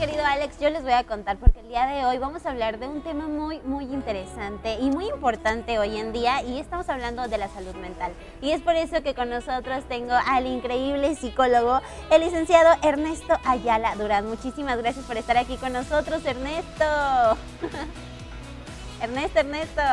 querido Alex, yo les voy a contar porque el día de hoy vamos a hablar de un tema muy interesante y muy importante hoy en día, y estamos hablando de la salud mental. Y es por eso que con nosotros tengo al increíble psicólogo, el licenciado Ernesto Ayala Durán. Muchísimas gracias por estar aquí con nosotros, Ernesto. Ernesto.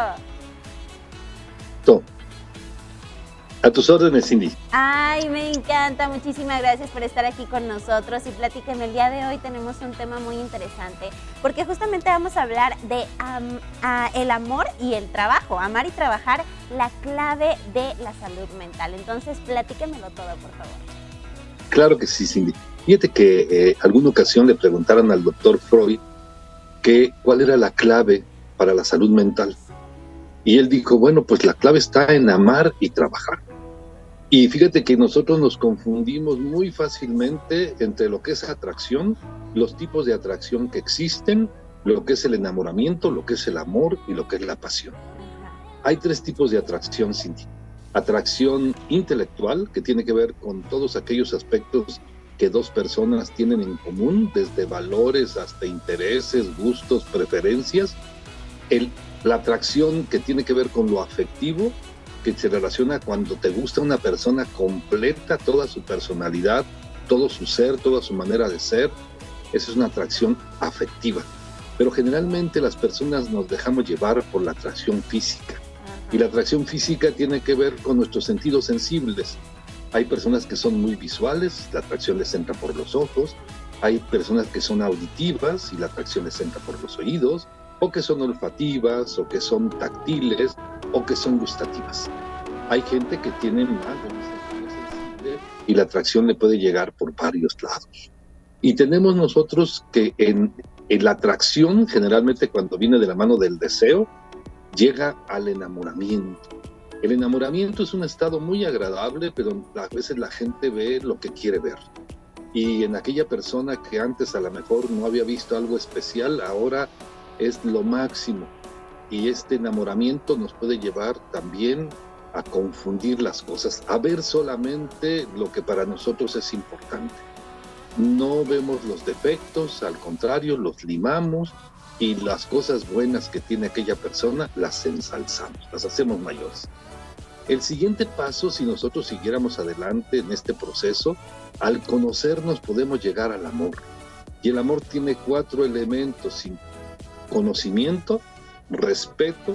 A tus órdenes, Cindy. Ay, me encanta. Muchísimas gracias por estar aquí con nosotros. Y platíquenme, el día de hoy tenemos un tema muy interesante, porque justamente vamos a hablar de el amor y el trabajo. Amar y trabajar, la clave de la salud mental. Entonces, platíquenmelo todo, por favor. Claro que sí, Cindy. Fíjate que alguna ocasión le preguntaron al doctor Freud cuál era la clave para la salud mental. Y él dijo, bueno, pues la clave está en amar y trabajar. Y fíjate que nosotros nos confundimos muy fácilmente entre lo que es atracción, los tipos de atracción que existen, lo que es el enamoramiento, lo que es el amor y lo que es la pasión. Hay tres tipos de atracción, Cindy. Atracción intelectual, que tiene que ver con todos aquellos aspectos que dos personas tienen en común, desde valores hasta intereses, gustos, preferencias. La atracción que tiene que ver con lo afectivo, que se relaciona cuando te gusta una persona completa, toda su personalidad, todo su ser, toda su manera de ser. Esa es una atracción afectiva. Pero generalmente las personas nos dejamos llevar por la atracción física. Y la atracción física tiene que ver con nuestros sentidos sensibles. Hay personas que son muy visuales, la atracción les entra por los ojos. Hay personas que son auditivas y la atracción les entra por los oídos, o que son olfativas, o que son táctiles, o que son gustativas. Hay gente que tiene más de un sentido sensible y la atracción le puede llegar por varios lados. Y tenemos nosotros que en la atracción, generalmente cuando viene de la mano del deseo, llega al enamoramiento. El enamoramiento es un estado muy agradable, pero a veces la gente ve lo que quiere ver. Y en aquella persona que antes a lo mejor no había visto algo especial, ahora es lo máximo. Y este enamoramiento nos puede llevar también a confundir las cosas, a ver solamente lo que para nosotros es importante. No vemos los defectos, al contrario, los limamos, y las cosas buenas que tiene aquella persona las ensalzamos, las hacemos mayores. El siguiente paso, si nosotros siguiéramos adelante en este proceso, al conocernos podemos llegar al amor. Y el amor tiene 4 elementos: conocimiento, respeto,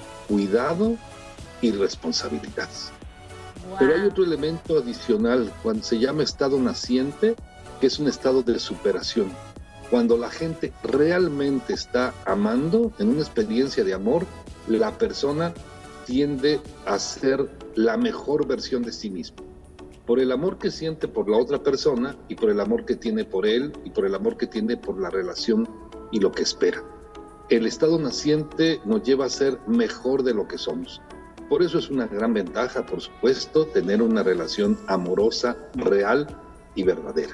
cuidado y responsabilidad. Wow. Pero hay otro elemento adicional, cuando se llama estado naciente, que es un estado de superación. Cuando la gente realmente está amando, en una experiencia de amor, la persona tiende a ser la mejor versión de sí mismo. Por el amor que siente por la otra persona, y por el amor que tiene por él, y por el amor que tiene por la relación y lo que espera. El estado naciente nos lleva a ser mejor de lo que somos. Por eso es una gran ventaja, por supuesto, tener una relación amorosa, real y verdadera.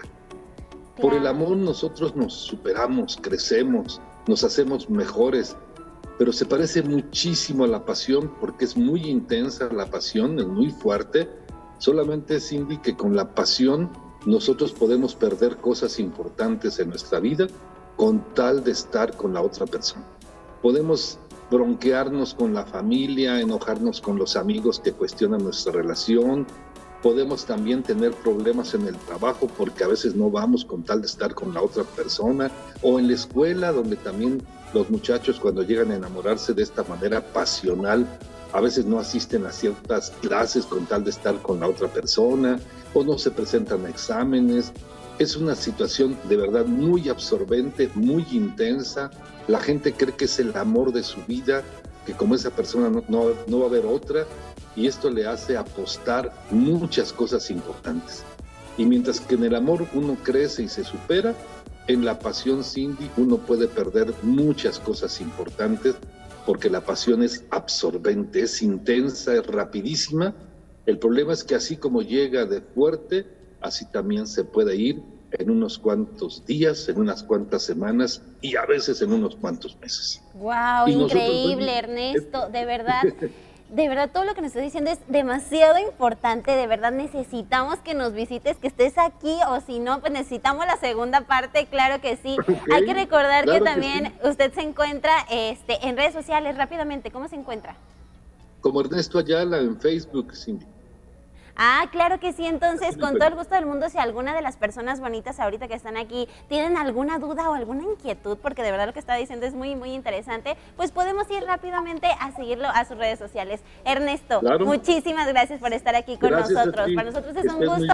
Por el amor nosotros nos superamos, crecemos, nos hacemos mejores, pero se parece muchísimo a la pasión porque es muy intensa la pasión, es muy fuerte. Solamente, Cindy, que con la pasión nosotros podemos perder cosas importantes en nuestra vida con tal de estar con la otra persona. Podemos bronquearnos con la familia, enojarnos con los amigos que cuestionan nuestra relación. Podemos también tener problemas en el trabajo porque a veces no vamos con tal de estar con la otra persona, o en la escuela, donde también los muchachos, cuando llegan a enamorarse de esta manera pasional, a veces no asisten a ciertas clases con tal de estar con la otra persona, o no se presentan a exámenes. Es una situación de verdad muy absorbente, muy intensa. La gente cree que es el amor de su vida, que como esa persona no va a haber otra, y esto le hace apostar muchas cosas importantes. Y mientras que en el amor uno crece y se supera, en la pasión, Cindy, uno puede perder muchas cosas importantes, porque la pasión es absorbente, es intensa, es rapidísima. El problema es que así como llega de fuerte, así también se puede ir en unos cuantos días, en unas cuantas semanas y a veces en unos cuantos meses. ¡Wow! Increíble, Ernesto, de verdad. De verdad, todo lo que nos estás diciendo es demasiado importante, de verdad necesitamos que nos visites, que estés aquí, o si no, pues necesitamos la segunda parte, claro que sí. Okay, hay que recordar claro que también que sí. Usted se encuentra en redes sociales rápidamente, ¿cómo se encuentra? Como Ernesto Ayala en Facebook, Cindy. Ah, claro que sí, entonces con todo el gusto del mundo, si alguna de las personas bonitas ahorita que están aquí tienen alguna duda o alguna inquietud, porque de verdad lo que está diciendo es muy, muy interesante, pues podemos ir rápidamente a seguirlo a sus redes sociales. Ernesto, claro. Muchísimas gracias por estar aquí con nosotros. Para nosotros es un gusto.